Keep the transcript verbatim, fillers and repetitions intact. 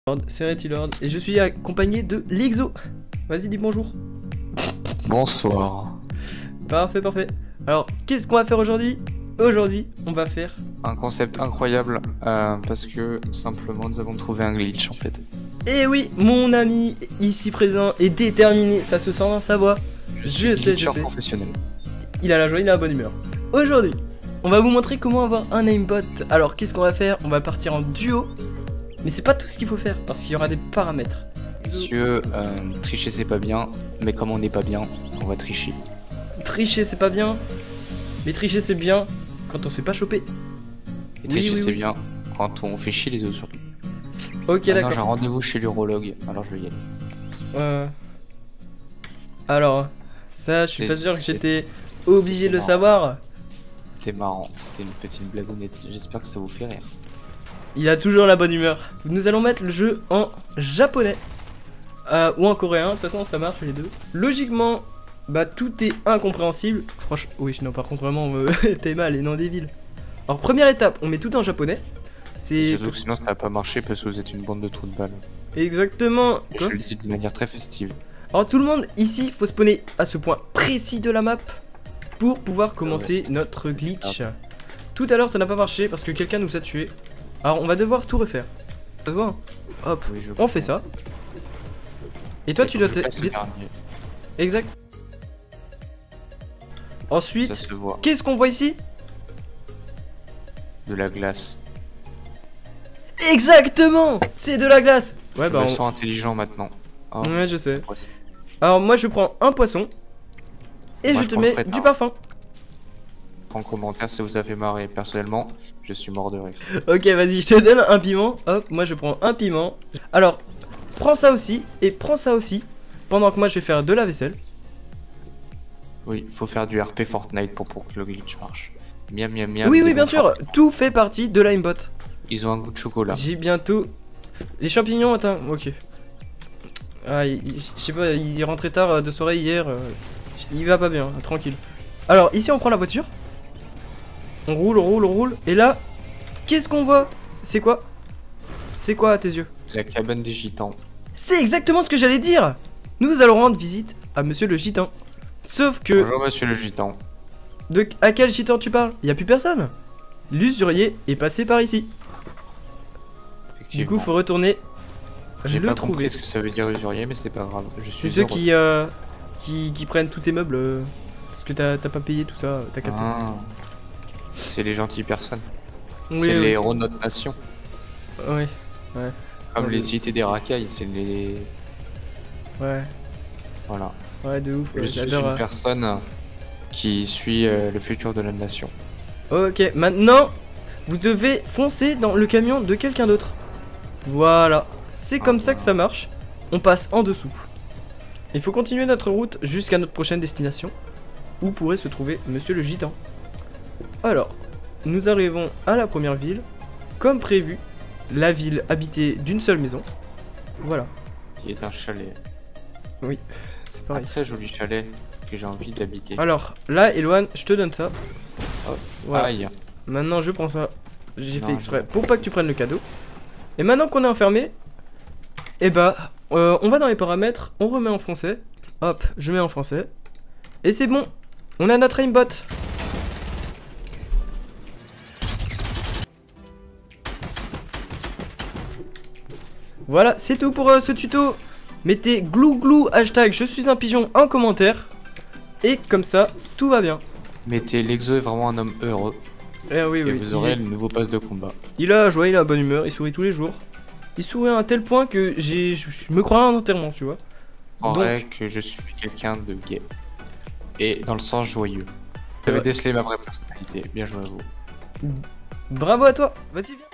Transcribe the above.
C'est Retilord et je suis accompagné de Lexo. Vas-y, dis bonjour. Bonsoir. Parfait, parfait. Alors, qu'est-ce qu'on va faire aujourd'hui? Aujourd'hui, on va faire un concept incroyable euh, parce que tout simplement nous avons trouvé un glitch en fait. Et oui, mon ami ici présent est déterminé, ça se sent dans sa voix. Je, suis je sais, je sais. Professionnel. Il a la joie, il a la bonne humeur. Aujourd'hui, on va vous montrer comment avoir un aimbot. Alors, qu'est-ce qu'on va faire? On va partir en duo. Mais c'est pas tout ce qu'il faut faire, parce qu'il y aura des paramètres. Monsieur, euh, tricher c'est pas bien, mais comme on n'est pas bien, on va tricher. Tricher c'est pas bien, mais tricher c'est bien quand on se fait pas choper. Et tricher oui, oui, c'est oui. bien quand on fait chier les autres surtout. Ok, ah d'accord. J'ai un rendez-vous chez l'urologue, alors je vais y aller. Euh... Alors, ça je suis pas sûr que j'étais obligé de le savoir. C'était marrant, c'était une petite blagounette, j'espère que ça vous fait rire. Il a toujours la bonne humeur. Nous allons mettre le jeu en japonais euh, ou en coréen, de toute façon ça marche les deux. Logiquement, bah tout est incompréhensible. Franchement, oui, non, par contre vraiment, euh, t'es mal et non des villes. Alors première étape, on met tout en japonais. C'est surtout que sinon ça va pas marcher parce que vous êtes une bande de trous de balles. Exactement. Je le dis de manière très festive. Alors tout le monde ici, faut spawner à ce point précis de la map pour pouvoir commencer ah ouais. notre glitch. Ah. Tout à l'heure ça n'a pas marché parce que quelqu'un nous a tué. Alors on va devoir tout refaire. Ça se voit hein. Hop, oui, on fait ça. Et toi et tu dois... Exact. Ensuite, qu'est-ce qu'on voit ici? De la glace. Exactement. C'est de la glace. Ouais, je bah me on... sens intelligent maintenant. Oh, ouais, je sais. Alors moi je prends un poisson. Et moi, je te mets du hein. parfum. En commentaire si vous avez marré. Personnellement, je suis mort de rire. Ok, vas-y, je te donne un piment. Hop, moi je prends un piment. Alors, prends ça aussi et prends ça aussi. Pendant que moi je vais faire de la vaisselle. Oui, il faut faire du R P Fortnite pour, pour que le glitch marche. Miam miam miam. Oui, oui, bien sûr, tout fait partie de l'aimbot. Ils ont un goût de chocolat. J'ai bientôt. Les champignons, attends, ok. Ah, il, je sais pas, il est rentré tard de soirée hier. Euh, il va pas bien, tranquille. Alors, ici on prend la voiture. On roule, on roule, on roule. Et là, qu'est-ce qu'on voit? C'est quoi? C'est quoi à tes yeux? La cabane des gitans. C'est exactement ce que j'allais dire. Nous allons rendre visite à monsieur le gitan. Sauf que... Bonjour monsieur le gitan. De... À quel gitan tu parles? Il n'y a plus personne. L'usurier est passé par ici. Du coup, faut retourner. J'ai pas trouver. compris ce que ça veut dire usurier, mais c'est pas grave. Je suis ceux qui, euh, qui, qui prennent tous tes meubles euh, parce que t'as pas payé tout ça, t'as cassé. Ah. C'est les gentilles personnes. Oui, c'est oui. les héros de notre nation. Oui, ouais. Comme ouais, les de... cités des racailles, c'est les... Ouais. Voilà. Ouais, de ouf. Je suis une personne qui suit euh, le futur de la nation. Ok, maintenant, vous devez foncer dans le camion de quelqu'un d'autre. Voilà. C'est comme ah, ça que ça marche. On passe en dessous. Il faut continuer notre route jusqu'à notre prochaine destination, où pourrait se trouver monsieur le gitan. Alors, nous arrivons à la première ville. Comme prévu, la ville habitée d'une seule maison. Voilà. Qui est un chalet. Oui, c'est pareil. Un très joli chalet que j'ai envie d'habiter. Alors, là, Eloane, je te donne ça. Oh, voilà. Aïe. Maintenant, je prends ça. J'ai fait exprès pour pas que tu prennes le cadeau. Et maintenant qu'on est enfermé, eh bah, euh, on va dans les paramètres, on remet en français. Hop, je mets en français. Et c'est bon, on a notre aimbot. Voilà, c'est tout pour euh, ce tuto. Mettez glou glou hashtag je suis un pigeon en commentaire. Et comme ça, tout va bien. Mettez Lexo est vraiment un homme heureux. Eh oui, et oui, vous aurez est... le nouveau pass de combat. Il a la joie, il a la bonne humeur, il sourit tous les jours. Il sourit à un tel point que j'ai, je me crois à un enterrement, tu vois. En vrai que je suis quelqu'un de gay. Et dans le sens joyeux. Vous avez décelé ma vraie personnalité. Bien joué à vous. Bravo à toi. Vas-y, viens.